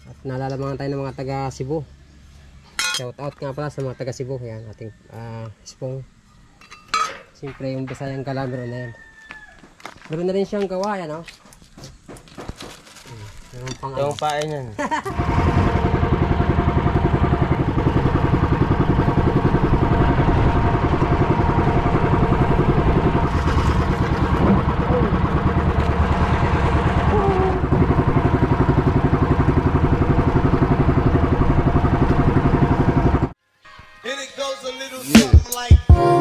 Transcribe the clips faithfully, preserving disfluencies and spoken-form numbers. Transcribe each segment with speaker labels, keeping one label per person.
Speaker 1: At nalalamangan tayo ng mga taga Cebu. Shout out nga pala sa mga taga Cebu. Yan, ating uh, spong. Siyempre yung Bisayang Gala meron na yan. Meron na rin siyang gawa yan, oh. Yung pang
Speaker 2: yung pain yan.
Speaker 3: And it goes a little something like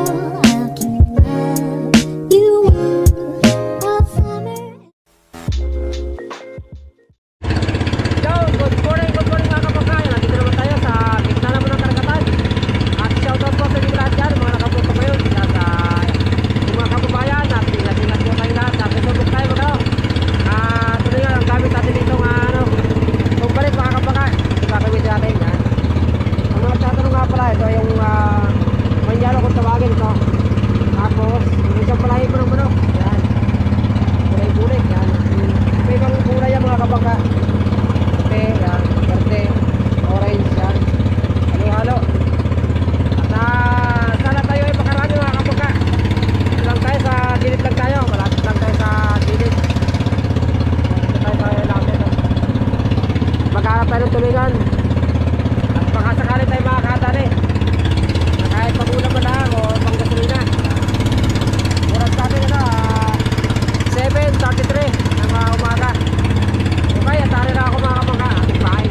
Speaker 3: tulingan at baka sakali tayo makakatali na kahit pag-ulam na lang o pang gasolina. Oras natin na seven thirty-three ng uh, umaga. Okay, atari na ako mga kamangka ating bahay.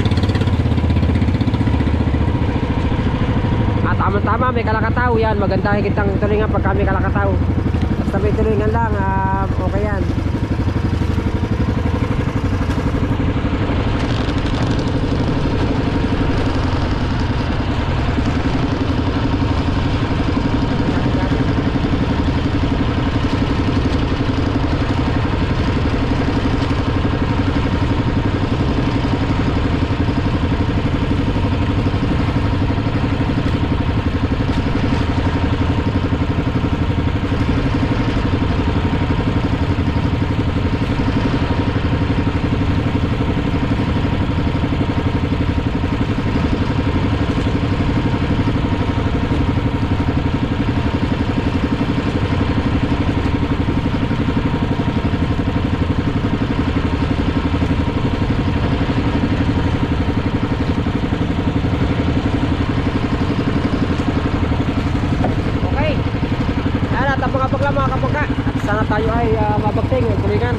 Speaker 3: At tama-tama may kalakataw yan. Maganda higitang tulingan pagka may kalakataw. Basta may tulingan lang uh, okay yan. Mga kapagka at sana tayo ay uh, mabagting ng tulingan.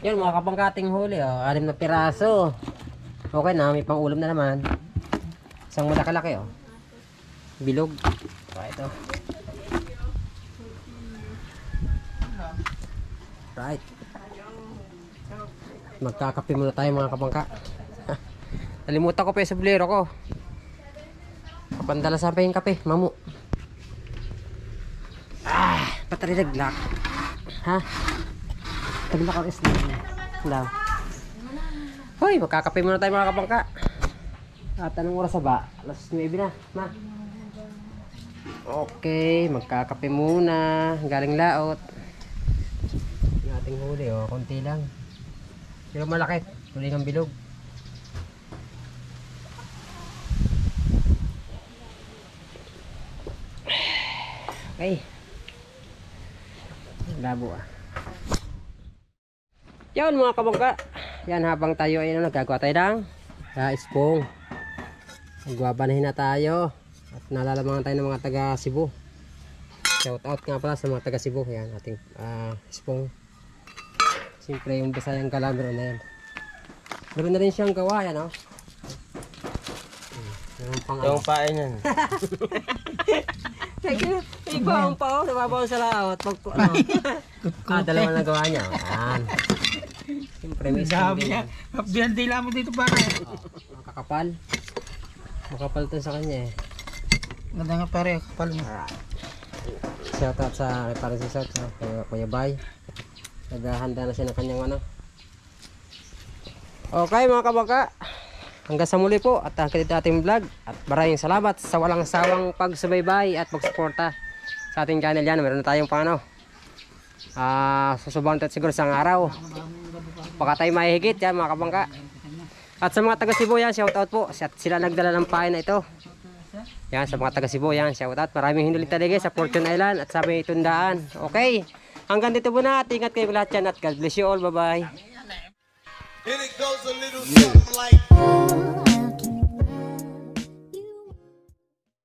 Speaker 1: Yun, mga kabangkating huli, oh. Anim na piraso. Okay na, may pang ulam na naman. Isang malaki-laki, oh. Bilog. So, ito. Right. Magkakape muna tayo, mga kabangka. Nalimutan ko pa yung sablero ko. Kapandala sa pa yung kape, mamu. Ah, patari naglak. Ha? Taglak ang isla. Daw. Hoy, magkakape muna tayo, mga kabangka. At anong oras ba? alas nuwebe na, ma. Okay, magkakape muna. Galing laot. Yung ating huli, oh, konti lang. Pero malaki, huli ng bilog. Okay. Labo ah. Yan mga kabangka. Yan habang tayo ay ano, nagagawa tayo ng uh, ispong. Magbabanahin na tayo. At nalalamangan tayo ng mga taga Cebu. Shout out nga pala sa mga taga Cebu. Yan ating uh, ispong. Siyempre yung Bisayang Galamero na yan. Meron na rin siyang gawa yan, oh. Hmm, pang
Speaker 3: Yung pain yan.
Speaker 1: Iba ang pao, nababaw sa laot. Pag, ano, ah, dalawa na gawa niya. Yan. Siyempre may skin din yan.
Speaker 3: Binandila mo dito para.
Speaker 1: Oh, makakapal. Makapal to sa kanya eh.
Speaker 3: Ganda nga pare, kapal mo.
Speaker 1: Shout out sa parang si Shout sa Kuya, Kuya Bay. Naghahanda na siya ng kanyang ano. Okay mga kabangka. Hanggang sa muli po at hanggang dito ating vlog. At maraming salamat sa walang sawang pagsubaybay at pagsuporta sa ating channel yan. Meron na tayong pang ano. Uh, susubukan tayo siguro sa araw. Baka tayo mahihigit yan mga kabangka. At sa mga taga Cebu yan, shout out po. At sila nagdala ng pain na ito. Yan sa mga taga Cebu yan, shout out. Maraming hinulit talaga sa Fortune Island at sa may Tundaan. Okay. Hanggang dito muna at ingat kayo lahat yan at God bless you all. Bye bye.
Speaker 2: And it goes a little something like